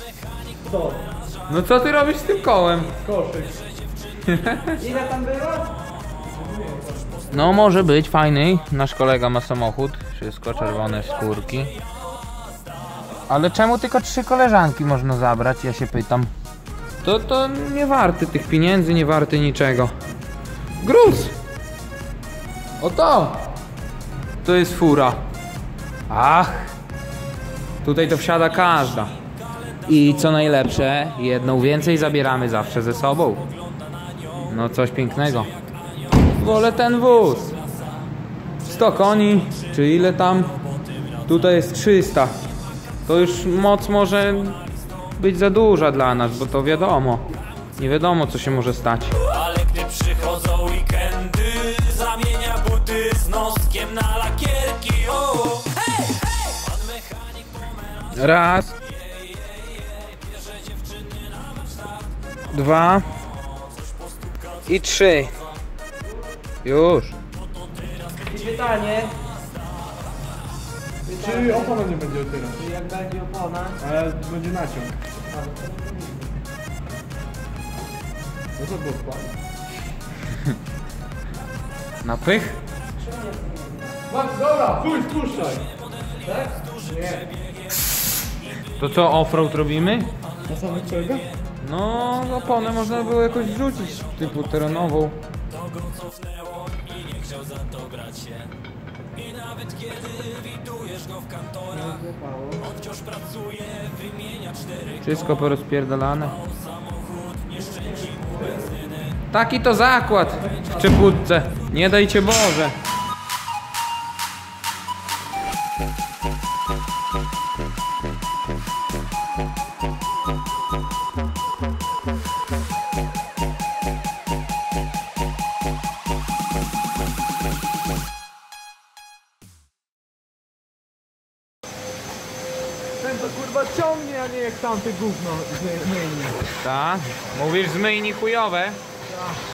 Co? No co ty robisz z tym kołem? Koszyk. Ile tam było? No może być fajny. Nasz kolega ma samochód. Wszystko czerwone skórki. Ale czemu tylko 3 koleżanki można zabrać? Ja się pytam. To nie warty tych pieniędzy, nie warty niczego. Gruz! Oto! To jest fura. Ach! Tutaj to wsiada każda. I co najlepsze, jedną więcej zabieramy zawsze ze sobą. No coś pięknego. Wolę ten wóz. 100 koni, czy ile tam? Tutaj jest 300. To już moc może być za duża dla nas, bo to wiadomo. Nie wiadomo, co się może stać. Ale gdy przychodzą weekendy, zamienia buty z noskiem na lakierki. O, hej, hej! Pan mechanik pomeranż. Raz. 2. I 3. Już. I pytanie. Czy opona nie będzie otwierać? Czy jak będzie opona? Ale będzie naciąg. No co było skład? Na pych? Dobra, spuszczaj! Tak? Nie. To co, offroad robimy? Na samych czołgach? No, oponę można było jakoś wrzucić, typu terenową. Wszystko porozpierdalane. Taki to zakład w Czeputce. Nie dajcie Boże. Ten to kurwa ciągnie, a nie jak tamte gówno z myjni. Tak? Mówisz zmyjni chujowe?